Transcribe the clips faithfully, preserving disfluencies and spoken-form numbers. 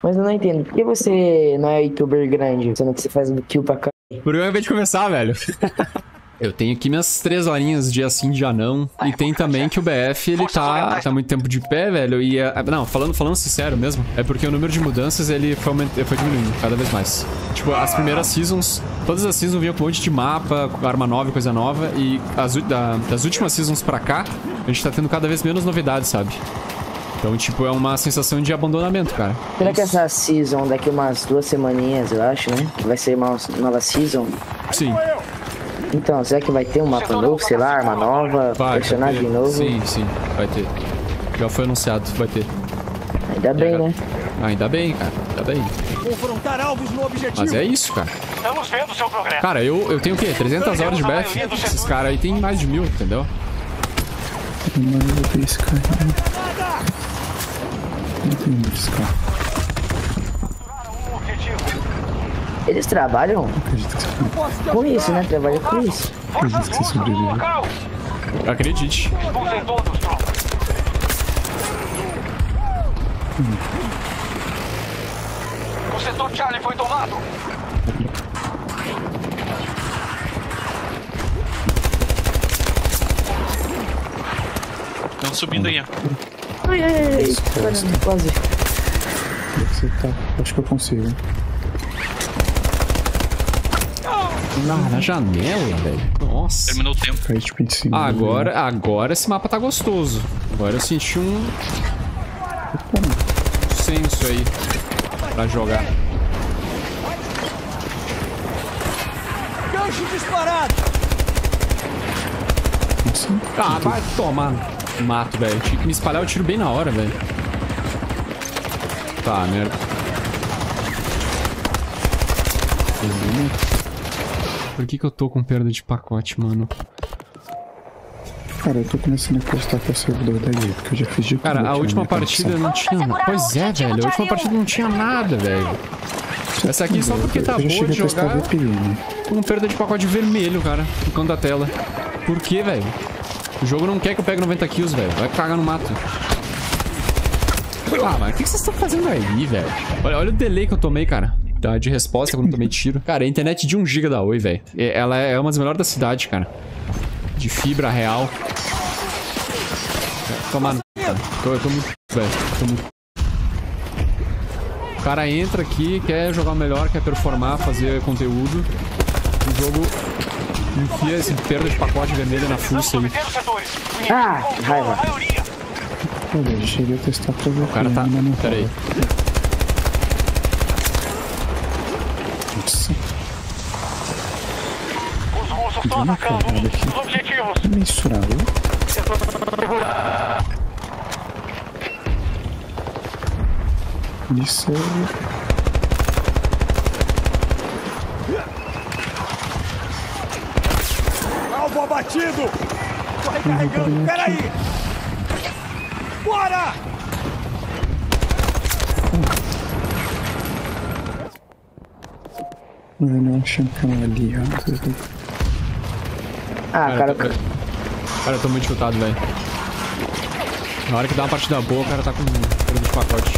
Mas eu não entendo, por que você não é youtuber grande, sendo que você faz kill pra cá? Por que eu acabei de começar, velho? Eu tenho aqui minhas três horinhas de assim, de anão. E tem também que o B F, ele tá, tá muito tempo de pé, velho. E, é, não, falando, falando sincero mesmo, é porque o número de mudanças, ele foi, aument... foi diminuindo cada vez mais. Tipo, as primeiras seasons, todas as seasons vinham com um monte de mapa, arma nova e coisa nova. E as, da, das últimas seasons pra cá, a gente tá tendo cada vez menos novidades, sabe? Então, tipo, é uma sensação de abandonamento, cara. Será que essa season, daqui umas duas semaninhas, eu acho, né? Vai ser uma nova season? Sim. Então, será que vai ter um mapa novo, sei lá, arma nova, vai, personagem vai novo? Sim, sim, vai ter. Já foi anunciado, vai ter. Ainda bem, é, né? Ainda bem, cara, ainda bem. Confrontar alvos no objetivo. Mas é isso, cara. Estamos vendo seu progresso. Cara, eu, eu tenho o quê? trezentas horas de B F? Esses caras aí tem mais de mil, entendeu? Mas eu vou ter esse carro. Não tem muito esse carro. Eles trabalham com isso, né? Trabalham com isso. Acredito que você sobreviveu. Acredite. Hum. O setor Charlie foi tomado. Estão subindo aí, ó. Ai, ai, ai. Caramba, quase. Você tá... Acho que eu consigo. Na, na janela, velho. Nossa. Terminou o tempo. Cai tipo em cima. Agora, agora esse mapa tá gostoso. Agora eu senti um... um senso aí pra jogar. Gancho disparado. Ah, vai tomar. Mato, velho. Tinha que me espalhar o tiro bem na hora, velho. Tá, merda. Por que que eu tô com perda de pacote, mano? Cara, eu tô começando a postar pra servidor daí, porque eu já fiz de tudo. Cara, a última partida não tinha nada. Pois é, velho. A última partida não tinha nada, velho. Essa aqui só porque tá boa de jogar com perda de pacote vermelho, cara, no canto da tela. Por que, velho? O jogo não quer que eu pegue noventa kills, velho. Vai cagar no mato. Ah, mas o que vocês estão fazendo aí, velho? Olha, olha o delay que eu tomei, cara. De resposta quando tomei tiro. Cara, a internet de um giga da Oi, velho. Ela é uma das melhores da cidade, cara. De fibra real. Toma no... Tô, eu tô muito... velho. Tô muito... O cara entra aqui, quer jogar melhor, quer performar, fazer conteúdo. O jogo enfia esse perda de pacote vermelho na fuça aí. Ah, que raiva. Olha, eu cheguei a testar pra ver. O cara tá... Pera aí. Nossa. Os russos estão atacando os objetivos. Mensurável. Isso é... Alvo abatido! Tô recarregando, peraí! Bora! Mano, é um champion ali, ó. Ah, cara... Cara, cara, eu tô muito chutado, velho. Na hora que dá uma partida boa, o cara tá com perda de pacote.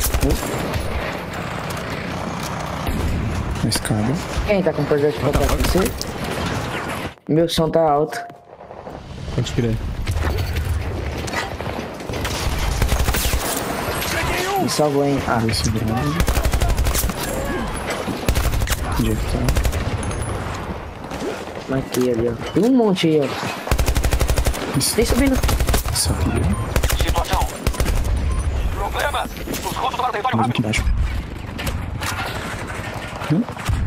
Na escada. Quem tá com perda de pacote? Você? Meu som tá alto. Pode crer. Me salvou, hein? Ah, esse grande. Onde é que tá? Aqui, ali, ó. Tem um monte aí, ó. Isso. Vem subindo. Sabia. Situação. Problema. Os russos para território Mais aqui embaixo. Hum?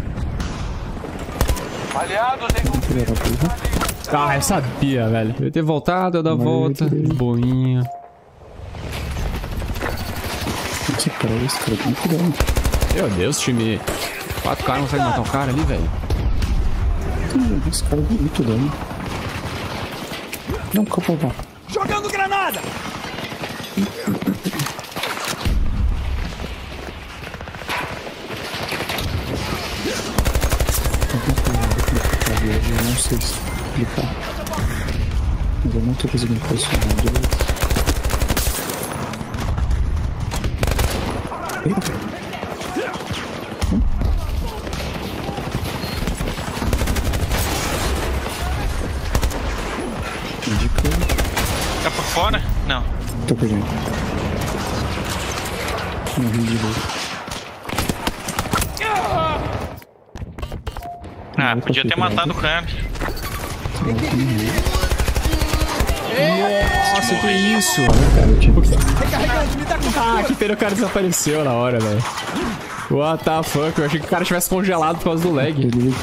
Aliados em... Ah, eu sabia, velho. Eu ia ter voltado, eu dar a volta. Boinha. Nossa, cara, esse cara tem que dar. Meu Deus, time. Quatro caras não conseguem matar o cara ali, velho. Esse cara deu muito dano. Não, calma lá. Jogando granada! Eu não sei explicar. Mas eu não tô conseguindo posicionar direito. Eita. peguei. Morri de novo. Ah, podia ter matado o cara. Nossa, que isso? Cara, tipo, Ah, que pena o cara desapareceu na hora, velho. What the fuck? Eu achei que o cara tivesse congelado por causa do lag. ele...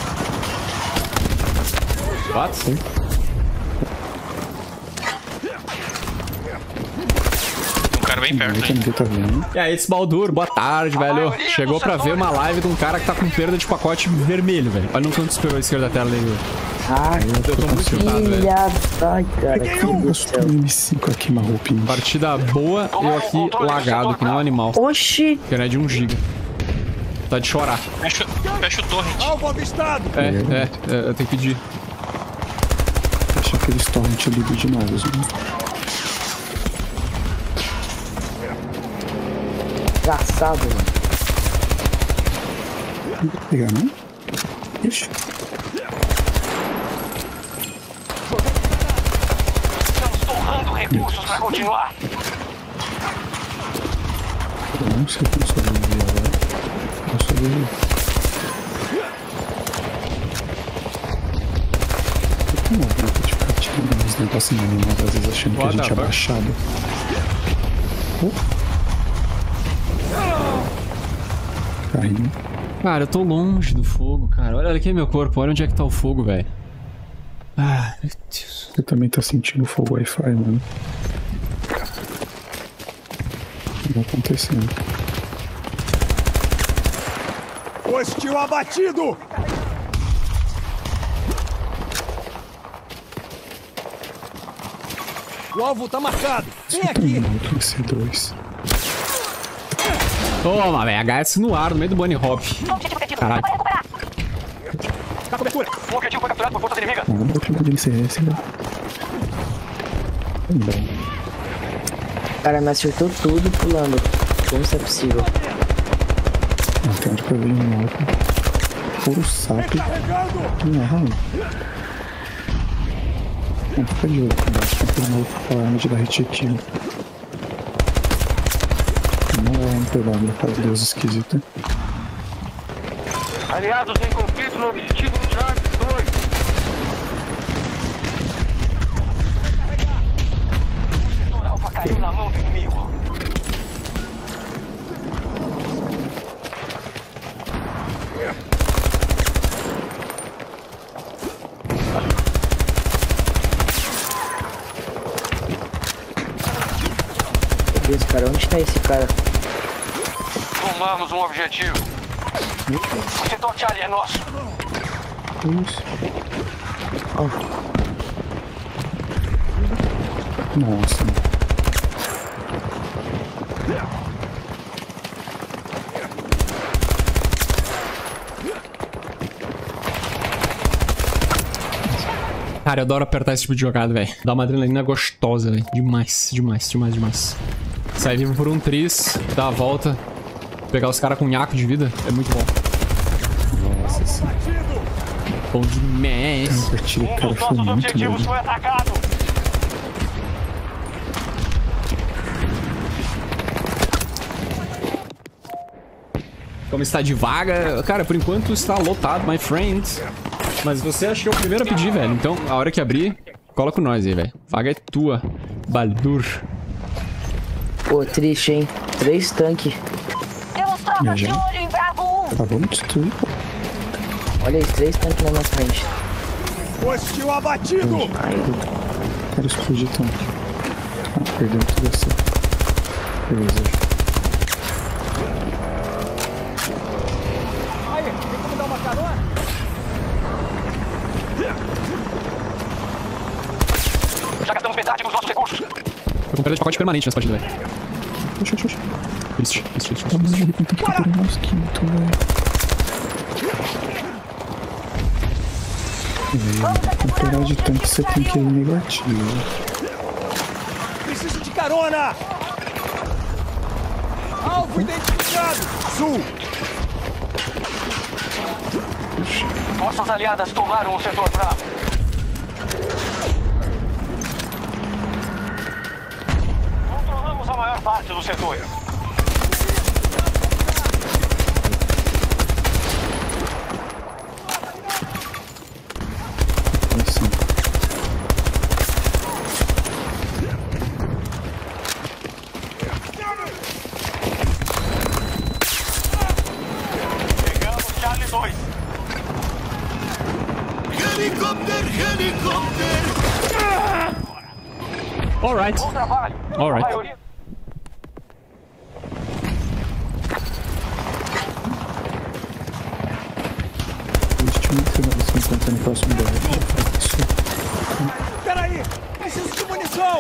What? Um cara bem perto, hein? Ninguém tá vendo. E aí, Baldur, boa tarde, velho. Chegou pra ver uma live de um cara que tá com perda de pacote vermelho, velho. Olha no canto superior esquerdo da tela ali. Ah, Eu tô muito chutado, velho. filha da... Cara, que Eu do gosto céu. do M cinco aqui, uma roupinha. Partida boa, eu aqui lagado, que nem um animal. Oxi. Que não é de um giga. Tá de chorar. Fecha, fecha o torrent. Alvo avistado! É, é, é, eu tenho que pedir. Deixa aqueles torrent ali de novos, né? Engraçado, mano. Não vou pegar, não? Ixi. Estamos torrando recursos pra continuar. Eu não sei como sobreviver agora. Eu sobrevivi. Eu tenho uma bronca de ficar tirando uns negocinhos animados, às vezes achando que a What gente the é fuck? abaixado. Oh. Caindo. Cara, eu tô longe do fogo, cara. Olha aqui meu corpo, olha onde é que tá o fogo, velho. Ah, meu Deus. Você também tá sentindo fogo Wi-Fi, mano. O que tá acontecendo? Hostil abatido! O alvo tá marcado. Vem aqui. Muito C dois. Toma, velho. H S no ar, no meio do bunny hop. Caralho. Dá cobertura. O objetivo foi capturado por forças inimigas. Não, eu tenho de M C S, velho. Não. Cara, me acertou tudo pulando. Como isso é possível? Ah, tem hora que eu vejo um alvo. Puro sapo. Não, errado. Não, fica de olho aqui embaixo. Tem aquele maluco com a arma de dar hit tiro. Não é um P W, faz Deus esquisita. Aliados em conflito no objetivo Charlie dois. O setor alfa caiu na mão do inimigo. Meu Deus, cara, onde tá esse cara? Tomamos um objetivo. O setor Charlie é nosso. Isso. Nossa. Cara, eu adoro apertar esse tipo de jogada, velho. Dá uma adrenalina gostosa, velho. Demais, demais, demais, demais. Sair vivo por um tris, dar a volta, pegar os caras com nhaco de vida, é muito bom. Nossa senhora. Bom demais. Eu tirei o Um cara, dos foi nossos muito objetivos doido. foi atacado. Como está de vaga? Cara, por enquanto está lotado, my friend. Mas você acha que é o primeiro a pedir, velho. Então, a hora que abrir, cola com nós aí, velho. Vaga é tua, Baldur. Pô, triste, hein? Três tanques. Temos tropas de Já. olho em Bravo um. Tá, vamos destruir. Olha aí, três tanques na nossa frente. Hostil abatido. Ai, Quero explodir tanque. Ah, perdeu tudo assim. Beleza. Aí, tem como dar uma carona? Já gastamos metade dos nossos recursos. Tô com perda de pacote permanente nessa partida, velho. Oxi, oxi, oxi. Triste, triste, triste. Tá mais de tanque para o mosquito, velho. Com pegar de tanque você tem que ir negativo. Preciso de carona. Alvo identificado. Sul. Forças aliadas tomaram o setor Bravo. a maior parte do setor. Pegamos Charlie dois. Alright. Bom trabalho. Alright. A maioria... Eles tinham que ser se encontrar no próximo B R. Peraí! Preciso de munição!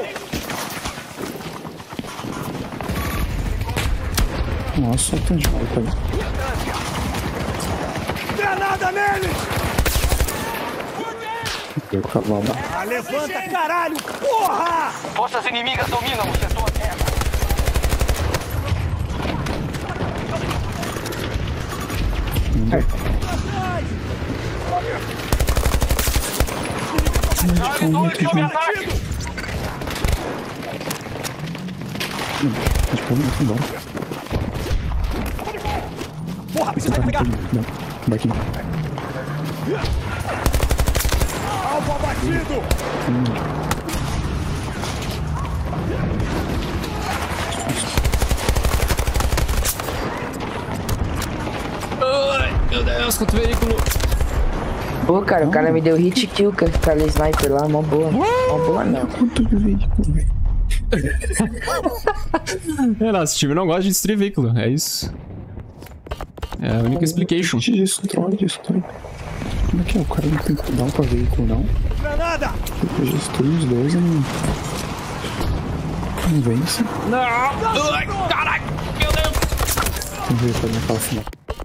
Nossa, só tem de volta ali. Granada nele! Deu o cavalo. Ah, levanta, caralho! Porra! Forças inimigas dominam o setor terra. Charlie dois sob ataque. Acho que eu vou embora. Porra, precisa carregar! Não, vai aqui. Alvo abatido! Ai, meu Deus, quanto veículo. Pô, cara, o cara me deu hit kill com aquela sniper lá, mó boa. Mó boa não. Quanto de veículo, velho? É, nosso time não gosta de destruir veículo, é isso. É a única explication. Destrói, destrói. Como é que é? O cara não tem cooldown pra veículo, não? Granada! Depois destrui os dois e não... Não vence. Não! Ai, caralho! Meu Deus! Vamos ver pra matar o final.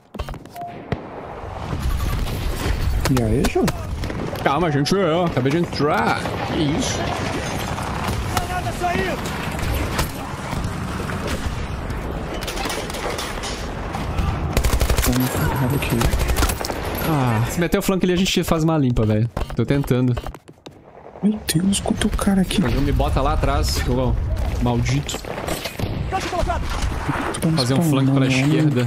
E aí, João? Calma, gente, eu acabei de entrar. Que isso? Granada saindo! Vamos carregar aqui. Ah, se meter o flanco ali, a gente faz uma limpa, velho. Tô tentando. Meu Deus, quanto cara aqui. Mas não me bota lá atrás, ô maldito. Caixa colocado! Fazer um flanco pela esquerda.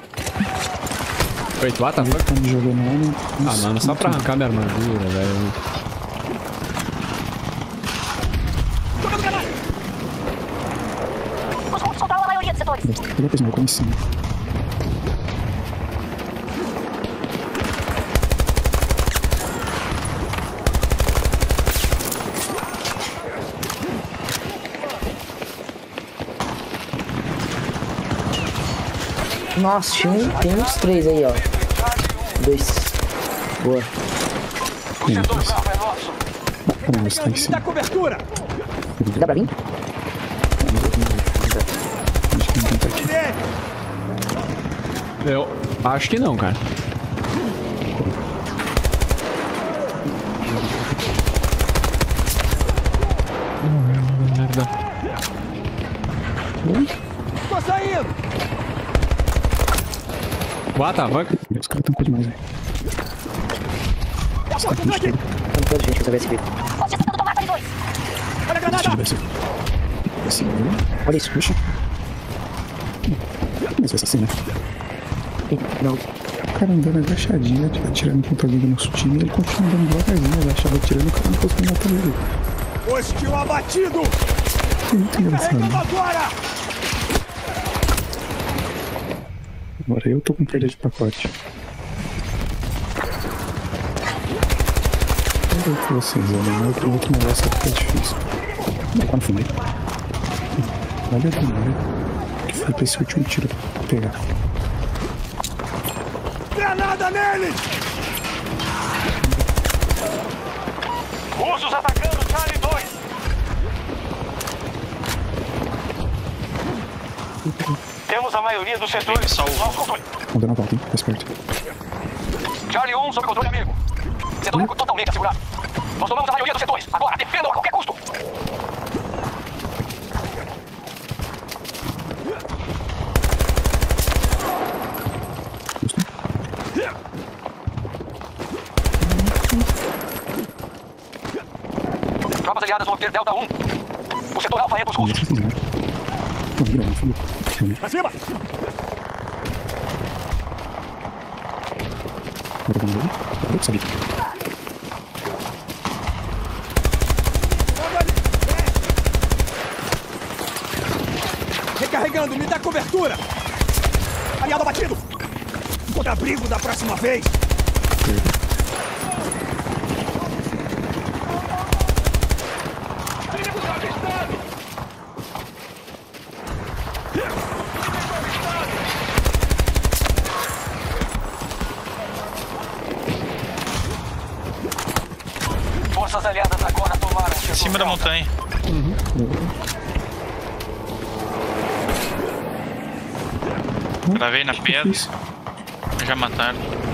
Wait, what the fuck? Tá me jogando lá. Ah, mano, só pra arrancar minha armadura, velho. Os russos controlam a maioria dos setores. Pega pra cima, como em cima. Nossa, tinha um, tem uns três aí, ó. Dois. Boa. O setor bravo é nosso. Não, você tá em cima. Dá cobertura! Dá pra vir? Acho que ninguém tá aqui. Vem! Eu acho que não, cara. Merda. Tô saindo! What the fuck? Os caras tão com demais, velho. Tá forçando aqui! Vamos todos, gente, resolver esse vídeo. Você está tentando tomar Charlie dois. Olha a granada! Vai ser. Vai ser. Olha isso. Puxa. Mas vai ser assim, né? Ih, não. O cara andando agachadinho, atirando contra alguém do nosso time, e ele continua andando devagarzinho, agachado atirando, o cara não consegue matar ele. Hostil abatido! É muito engraçado. Carregando agora! Agora eu tô com perda de pacote. Eu vou com vocês, olha, outro, outro negócio fica difícil. Não, quando fumei. Olha a demora que foi pra esse último tiro pegar. Granada nele! Russos atacando Charlie dois. Temos a maioria dos setores sob nosso controle. Vamos dar uma volta, hein? Faz perto. Charlie um sob controle amigo. Setor eco totalmente assegurado. Nós tomamos a maioria dos setores. Agora, defendam a qualquer custo. Tropas aliadas vão obter Delta um. O setor Alfa é dos russos. mira, não fui. Pra cima! Bora com ele. Eu sabia. Recarregando, me dá cobertura! Aliado abatido! Contra abrigo da próxima vez! Forças aliadas agora tomaram o Em cima da montanha. Travei na pedra. Já mataram.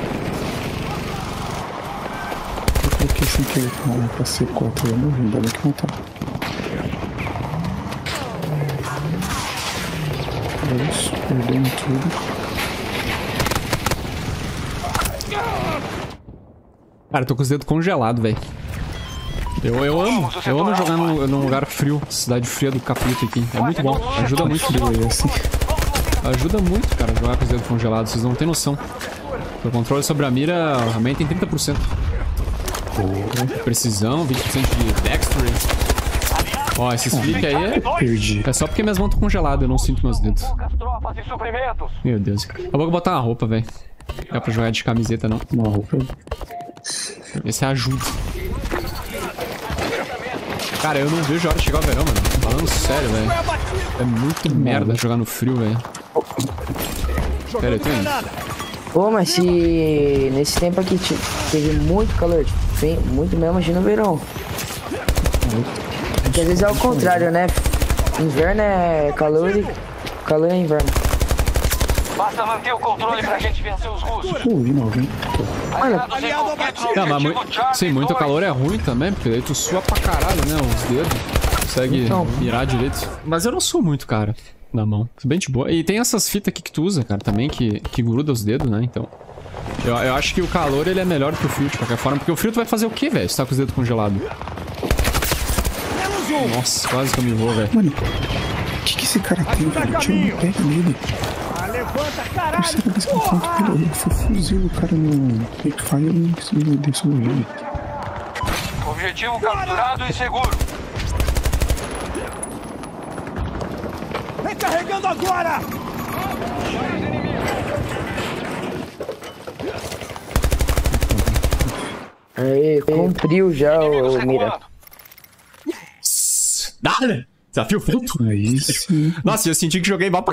Eu coloquei sem querer pra, pra ser quatro, eu morri, ainda bem que mataram. É isso, perdemos tudo. Cara, eu tô com os dedos congelados, velho. Eu, eu amo, eu amo jogar num, num lugar frio, cidade fria do capítulo aqui. É muito bom, ajuda muito. Assim. Ajuda muito, cara, jogar com os dedos congelados, vocês não tem noção. O controle sobre a mira aumenta em trinta por cento. Precisão, vinte por cento de dexterity. Ó, esse split aí é... Perdi. É só porque minhas mãos estão congeladas, eu não sinto meus dedos. tropas e suprimentos. Meu Deus. Eu vou botar uma roupa, velho. Não é pra jogar de camiseta, não. Uma roupa. Esse ajuda. Cara, eu não vejo a hora de chegar o verão, mano. Falando sério, velho. É muito merda jogar no frio, velho. Pera aí, eu tô indo. Pô, mas se nesse tempo aqui te- teve muito calor, tipo, bem- muito mesmo, imagina o verão. Porque às vezes é o contrário, né? Inverno é calor e calor é inverno. Basta manter o controle pra gente vencer os russos. Pô, vi não, vi. Aliados em aliado conflito abatido. no Não, mas objetivo mui- Charlie sim, muito dois. calor é ruim também, porque daí tu sua pra caralho, né? Os dedos. Consegue Então. mirar direito. Mas eu não sou muito, cara, na mão. Bem de boa. E tem essas fitas aqui que tu usa, cara, também, que, que gruda os dedos, né? Então. Eu, eu acho que o calor ele é melhor que o frio, de qualquer forma. Porque o frio tu vai fazer o quê, velho? Se tá com os dedos congelados. Nossa, quase que eu me vou, velho. Mano, o que, que esse cara tem, velho? Tira uma pega nele. Ah, levanta, Eu caralho! sei que esse cara pelo foi fuzil o cara no Quickfire e me deixou morrer. Objetivo capturado e seguro. Recarregando agora! Aí, cumpriu já, Inimigos ô Mira. recuando. Dale! Desafio feito. Aí sim. Nossa, eu senti que joguei mal pra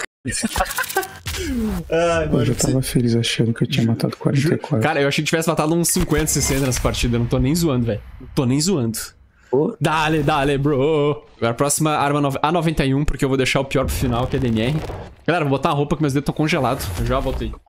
Ai, Eu já tava feliz achando que eu tinha matado quarenta e quatro. Cara, eu achei que tivesse matado uns cinquenta, sessenta nessa partida. Eu não tô nem zoando, velho. Não tô nem zoando. Pô. Dale, dale, bro. Agora a próxima arma A noventa e um, porque eu vou deixar o pior pro final, que é D M R. Galera, vou botar a roupa que meus dedos estão congelados. Eu já voltei.